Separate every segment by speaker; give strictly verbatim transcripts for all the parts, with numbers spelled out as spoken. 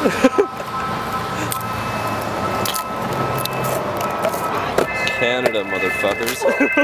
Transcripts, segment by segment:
Speaker 1: Canada, motherfuckers.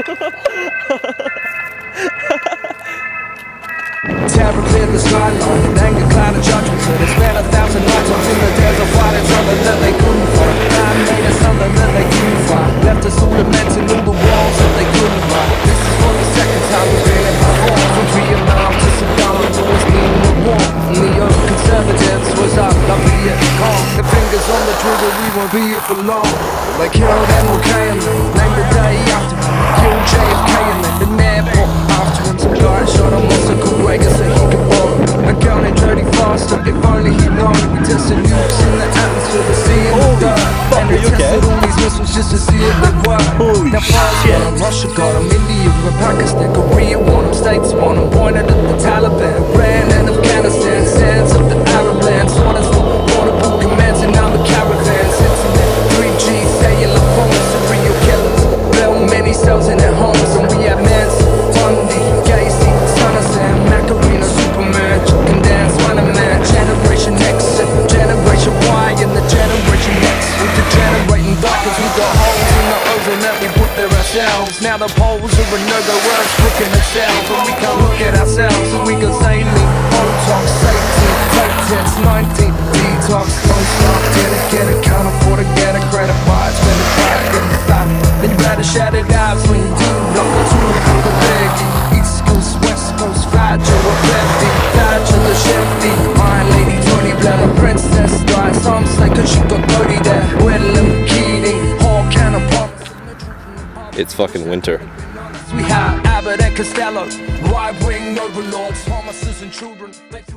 Speaker 2: Terror cleared the skyline, and anger cloud of judgment. So they spent a thousand lifetimes in the desert fighting something that they couldn't find. Man made us something that they couldn't find. Left us all lamenting all the walls that they couldn't find. This is for the second time we've been in my home. From Vietnam to Saddam, it's always been a war. And the young conservatives was up, like Vietcong. The fingers on the trigger, we won't be here for long. They killed M L K and then named the day after him. Killed J F K and then the airport after him. Some guy shot him on some Reagan so he could borrow a gun and dirty faster. If only he'd known. We tested nukes in the atmosphere, the sea and the dirt. And we tested all these missiles just to see if they work. Now France got them, Russia got them, India and Pakistan, Korea want them, States want them, pointed at the Taliban, Iran and Afghanistan, sands of the Arab lands, orders for portable commands and now the caravans. Internet, three G, cellular phones, serial killers, built many cells in their homes, and we have Manson, Bundy, Gacy, Son of Sam, Macarena, Superman, Chicken Dance, Spider-Man, Generation X, and Generation Y, and the Generation X. We're degenerating darkness, we got holes in the ozone that we put there ourselves. Now the poles are a no-go, we're looking at ourselves, but we can't look at ourselves, so we go saline, Botox, eighteen, take test, nineteen, detox, don't stop, get it, get it, can't afford to get a credit card, spend a track, get it back. Then you better shut it out when you do, block the two, block the big. East Coast, West Coast, fragile, or fifty, fragile, or shifty. Iron Lady, Tony Blair, a princess, died, some say cause she got dirty there. Willem, Keating, Hawk, and a pop.
Speaker 1: It's fucking winter.
Speaker 2: We have Abbott and Costello, right-wing overlords, promises and children.